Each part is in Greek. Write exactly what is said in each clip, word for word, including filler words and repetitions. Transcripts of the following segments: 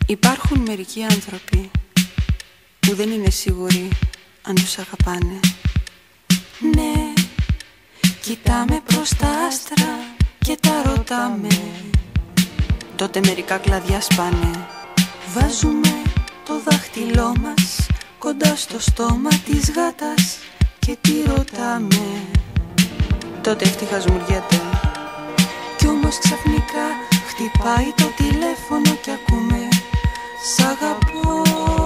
Υπάρχουν μερικοί άνθρωποι που δεν είναι σίγουροι αν τους αγαπάνε. Ναι, κοιτάμε προς τα άστρα και τα ρωτάμε. Τότε μερικά κλαδιά σπάνε. Βάζουμε το δάχτυλό μας κοντά στο στόμα της γάτας και τη ρωτάμε. Τότε αυτή χασμουριέται. Κι όμως ξαφνικά χτυπάει το τηλέφωνο και ακούμε «Σ' αγαπώ».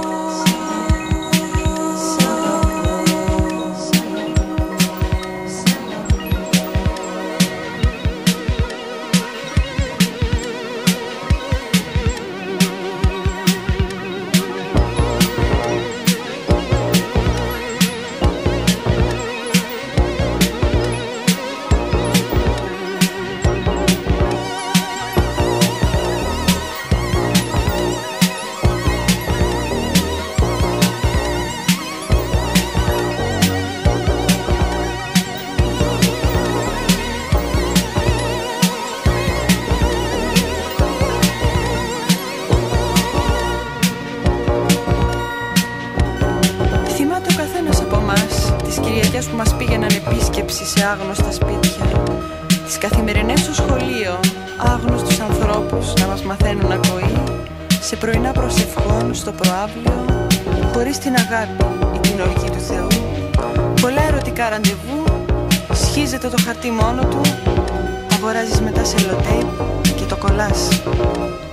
Που μας πήγαιναν επίσκεψη σε άγνωστα σπίτια, τις καθημερινές στο σχολείο, άγνωστους ανθρώπους να μας μαθαίνουν ακοή, σε πρωινά προσευχών στο προαύλιο, χωρίς την αγάπη ή την οργή του Θεού. Πολλά ερωτικά ραντεβού, σχίζεται το χαρτί μόνο του, αγοράζεις μετά σελοτέιπ και το κολλάς.